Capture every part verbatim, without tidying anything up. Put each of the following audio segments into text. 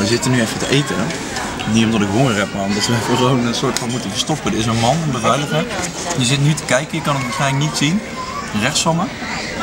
We zitten nu even te eten. Niet omdat ik honger heb, maar omdat we even gewoon een soort van moeten verstoppen. Er is een man, een beveiliger. Die zit nu te kijken, je kan het waarschijnlijk niet zien. Rechts van me.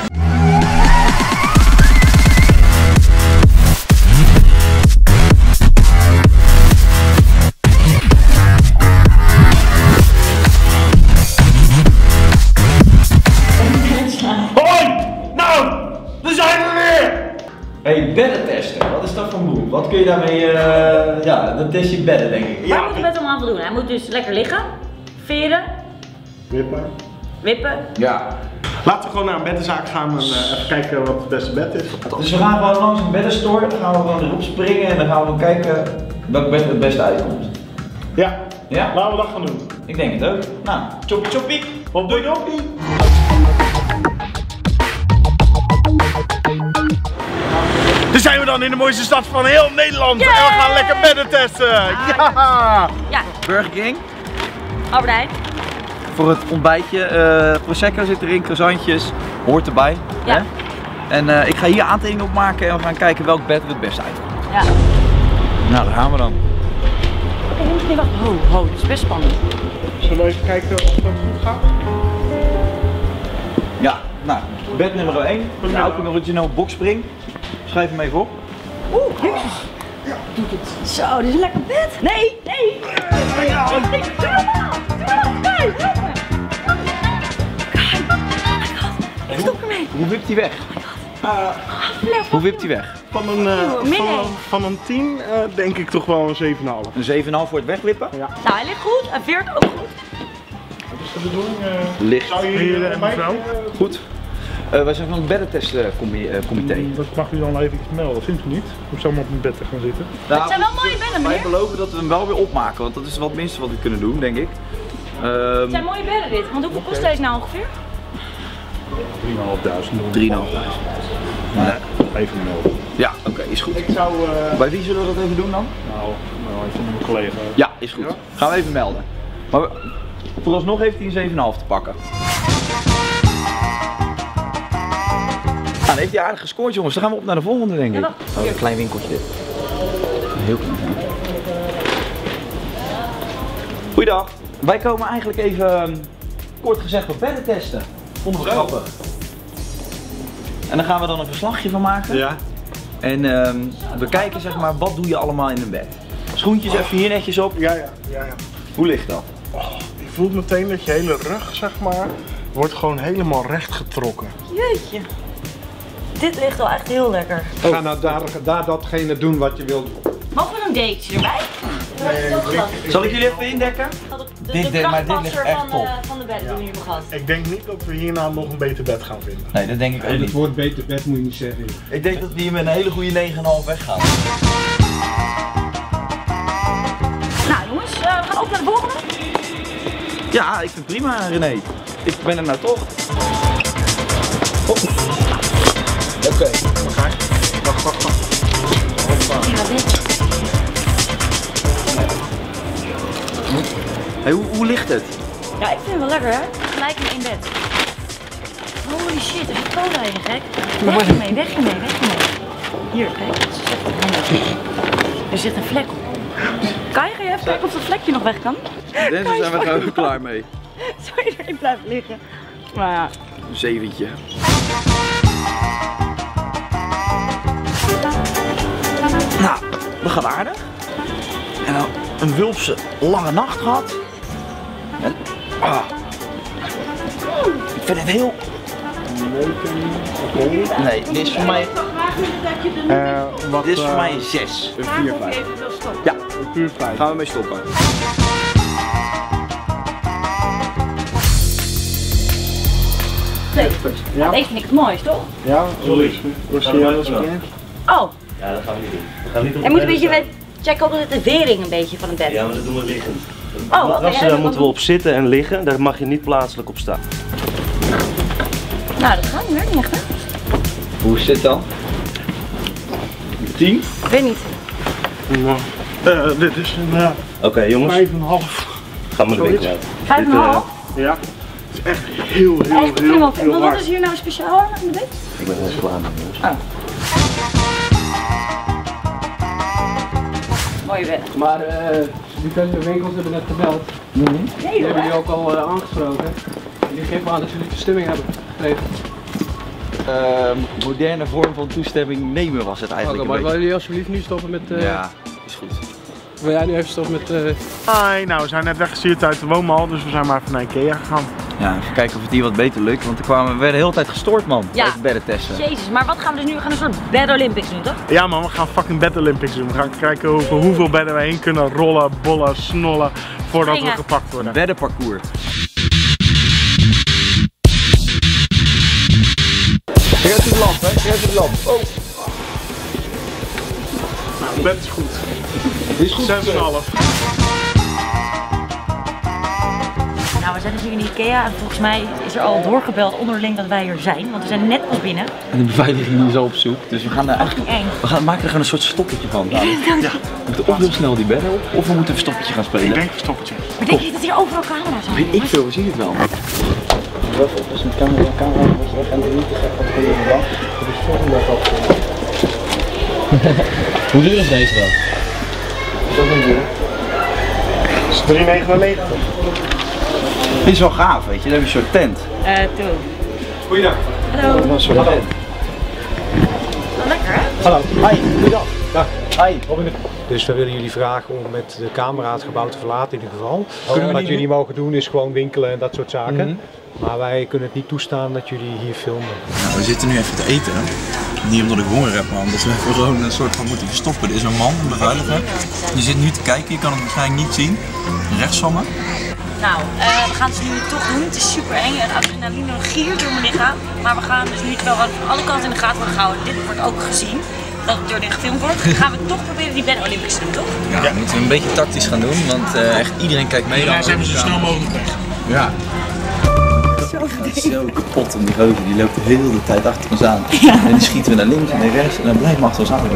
Hey, bedden testen, wat is dat voor een beroep? Wat kun je daarmee, uh, ja, dan test je bedden denk ik. Ja. Waar moet het bed allemaal voldoen? Hij moet dus lekker liggen, veren, wippen. wippen. Ja. Laten we gewoon naar een beddenzaak gaan en uh, even kijken wat het beste bed is. Dus we gaan gewoon langs een beddenstore, dan gaan we gewoon erop springen en dan gaan we kijken welk bed het beste uitkomt. Ja, ja? Laten we dat gaan doen. Ik denk het ook. Nou, choppie choppie. Wat doe je ook niet? Daar zijn we dan in de mooiste stad van heel Nederland. Yeah! En we gaan lekker bedden testen. Ja! Ja. Burger King. Albert Heijn. Voor het ontbijtje. Uh, Prosecco zit erin, croissantjes. Hoort erbij. Ja. Hè? En uh, ik ga hier aantekeningen op maken en we gaan kijken welk bed er het beste uitkomt. Ja. Nou, daar gaan we dan. Oké, okay, nee, wacht. Ho, ho, dat is best spannend. Zullen we even kijken of dat goed gaat? Ja, nou, bed nummer één. De Alpen Original boxspring. Schrijf hem even op. Oeh, jezus. Ja. Doe het. Zo, dit is een lekker bed. Nee, nee. Ja. Doe normaal. Doe normaal. Kijk, help me. Kijk. Oh my god. Ik stop ermee. Hoe wipt hij weg? Uh, Hoe wipt hij weg? Van een, uh, van, een, van een tien uh, denk ik toch wel een zeven komma vijf. Een zeven komma vijf voor het wegwippen? Ja. Nou, hij ligt goed. Hij veert ook goed. Wat is de bedoeling? Uh, Licht. Zou je hier en mevrouw? Goed. Uh, wij zijn van het beddentestcomité. Uh, dat mag u dan even melden, vindt u niet? Om zo maar op een bed te gaan zitten. Nou, het zijn wel mooie bedden, meneer. Wij beloven dat we hem wel weer opmaken, want dat is wel het minste wat we kunnen doen, denk ik. Um, het zijn mooie bedden dit, want hoeveel kost deze nou ongeveer? drieduizend vijfhonderd. drieduizend vijfhonderd. Nee, even melden. Ja, oké, okay, is goed. Ik zou, uh... Bij wie zullen we dat even doen dan? Nou, nou even mijn collega. Ja, is goed. Ja? Gaan we even melden. Maar vooralsnog heeft hij een zeven komma vijf te pakken. Nou, dan heeft hij aardig gescoord, jongens. Dan gaan we op naar de volgende, denk ik. Ja, oh, een klein winkeltje dit. Heel klein. Goeiedag. Wij komen eigenlijk even, kort gezegd, wat bedden testen. Vonden we grappig. En dan gaan we dan een verslagje van maken. Ja. En um, we kijken, zeg maar, wat doe je allemaal in een bed. Schoentjes even hier netjes op. Ja, ja, ja, ja. Hoe ligt dat? Oh, je voelt meteen dat je hele rug, zeg maar, wordt gewoon helemaal recht getrokken. Jeetje. Dit ligt wel echt heel lekker. Oh. Ga nou daar, daar datgene doen wat je wilt. Mogen we een dekentje erbij? Nee, Zal ik jullie even indekken? De, dit, de dit, maar dit ligt echt van, top. de, van de bedden die we nu hebben gehad. ik denk niet dat we hierna nog een beter bed gaan vinden. Nee, dat denk ik ook Het niet. woord beter bed moet je niet zeggen. Ik denk dat we hier met een hele goede negen komma vijf weggaan. Nou jongens, uh, we gaan op naar de volgende. Ja, ik vind het prima, René. Ik ben er nou toch. Oké. Okay. Wacht, wacht, wacht. Ja, dit. Hey, hoe, hoe ligt het? Ja, ik vind het wel lekker hè. Gelijk in één bed. Holy shit, er zit cola in, gek. Weg je mee, weg je mee, weg je mee. Hier, kijk. Er zit een vlek op. Kai, ga je even kijken of dat vlekje nog weg kan? Deze zijn we gewoon klaar mee. Zou je erin blijven liggen? Maar ja. Een zeventje. Nou, dat gaat aardig. En dan een wulpse lange nacht gehad. En, ah. Ik vind het heel... Nee, dit is voor mij... Uh, wat, dit is voor uh, mij een zes. Een vier vijf. Ja, een vier vijf. gaan we mee stoppen. Leuk. Ja? Deze vind ik het mooist, toch? Ja, sorry. Hoe zie jij dat zo? Oh. Ja, dat gaan we niet doen. We gaan niet op En moet een beetje checken op de vering een beetje van het bed. Ja, maar dat doen we liggend. Oh, oké. Okay, daar moeten we op zitten en liggen, daar mag je niet plaatselijk op staan. Nou, dat gaat niet, werkt niet echt hè? Hoe zit het dan? tien? Ik weet niet. Nou, uh, dit is een uh, Oké okay, jongens, vijf komma vijf. ga maar de winkel uit. vijf komma vijf? Uh, ja. Het is echt heel, heel, Echt heel, heel, heel heel Wat hard. is hier nou speciaal aan de bed? Ik ben er klaar mee jongens. Oh. Mooie bed. Maar uh, die winkels hebben net gebeld. Nee, die hebben jullie ook al uh, aangesproken. Die geven aan dat jullie toestemming hebben gekregen. Uh, moderne vorm van toestemming nemen was het eigenlijk. Oké, maar willen jullie alsjeblieft nu stoppen met... Uh... Ja, is goed. Wil jij nu even stoppen met... Uh... Hi, nou we zijn net weggestuurd uit de woonmall, dus we zijn maar even naar Ikea gegaan. Ja, even kijken of het hier wat beter lukt, want we, kwamen, we werden de hele tijd gestoord, man. Ja. Bij het bedden testen. Jezus, maar wat gaan we dus nu? We gaan een soort Bed Olympics doen, toch? Ja man, we gaan fucking Bed Olympics doen. We gaan kijken over hoeveel bedden we heen kunnen rollen, bollen, snollen, voordat Springen. we gepakt worden. Beddenparcours. Geef die lamp, hè? Geef die lamp. Oh. Nou, het bed is goed. Die is goed. zes komma vijf. Nou, we zijn dus nu in Ikea en volgens mij is er al doorgebeld onderling dat wij hier zijn, want we zijn net pas binnen. En de beveiliging is al op zoek, dus we gaan er eigenlijk... Eng. We gaan maken er gewoon een soort stoppetje van. Nou, ja. We moeten of heel snel die bedden op, of we moeten een stoppetje gaan spelen. Ik denk een stoppetje. Maar denk je dat hier overal camera's zijn? Weet ik veel, we zien het wel. Dus een camera, camera, we gaan er niet te gek op de dag. Dat is volgende dag al. Hoe duur is deze dan? Dat is niet duur. Dat is drie negenennegentig. Dit is wel gaaf, weet je, dan heb je een soort tent. Eh, toe. Goeiedag. Hallo. Dat is een soort tent. Wel lekker, hè? Hallo. Hi, goeiedag. Dag. Hi. Dus we willen jullie vragen om met de camera het gebouw te verlaten in ieder geval. Kunnen we Wat niet jullie mogen doen is gewoon winkelen en dat soort zaken. Mm-hmm. Maar wij kunnen het niet toestaan dat jullie hier filmen. Nou, we zitten nu even te eten. Niet omdat ik honger heb, maar omdat we even gewoon een soort van moeten verstoppen. Er is een man, een beveiliger. Die zit nu te kijken, je kan hem waarschijnlijk niet zien. Rechts van me. Nou, uh, we gaan het dus nu toch doen. Het is super eng en adrenaline giert door mijn lichaam. Maar we gaan dus nu, terwijl we van alle kanten in de gaten worden gehouden, dit wordt ook gezien, dat het door dit gefilmd wordt, gaan we toch proberen die Bed Olympics te doen, toch? Ja, ja, moeten we een beetje tactisch gaan doen, want uh, echt iedereen kijkt mee. Ja, ze hebben zo snel mogelijk weg. Ja. Het is zo kapot en die gozer die loopt de hele tijd achter ons aan. Ja. En die schieten we naar links en naar rechts en dan blijft hij achter ons aan.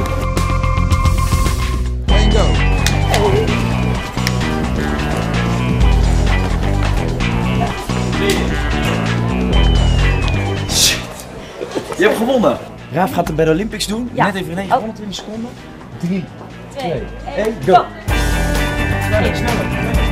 Bingo. Shit. Je hebt gewonnen. Raaf gaat het bij de Olympics doen. Ja. Net even in Oh. honderdtwintig seconden. drie, Twee, één, go! go. Sneller, sneller.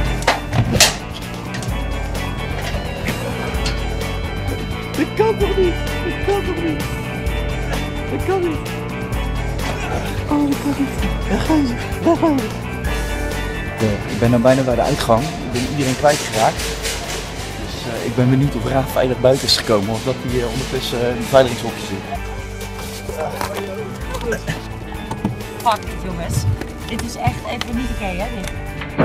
Dit kan toch niet? Dit kan toch niet? Dit kan niet. Oh, dat kan niet. Daar gaan ze. Daar gaan ze. Ik ben nu bijna bij de uitgang. Ik ben iedereen kwijtgeraakt. Dus uh, ik ben benieuwd of Raaf veilig buiten is gekomen of dat hij uh, ondertussen uh, in het beveiligingshokje zit. Fuck dit, jongens. Dit is echt even niet oké, hè? Dit.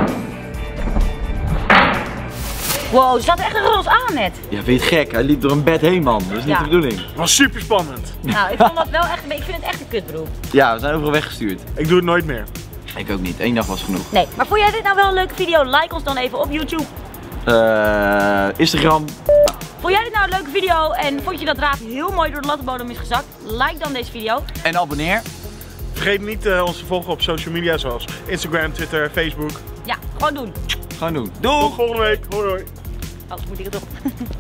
Wow, er staat echt een roze aan net. Ja, vind je het gek? Hij liep door een bed heen, man. Dat is niet Ja. de bedoeling. Het was super spannend. Nou, ik vond dat wel echt, ik vind het echt een kutberoep. Ja, we zijn overal weggestuurd. Ik doe het nooit meer. Ik ook niet. Eén dag was genoeg. Nee, maar vond jij dit nou wel een leuke video? Like ons dan even op YouTube. Uh, Instagram. Vond jij dit nou een leuke video en vond je dat Raaf heel mooi door de lattenbodem is gezakt? Like dan deze video. En abonneer. Vergeet niet uh, ons te volgen op social media zoals Instagram, Twitter, Facebook. Ja, gewoon doen. Gewoon doen. Tot Doeg! volgende week. Hoi hoi. Oh, moet ik het op.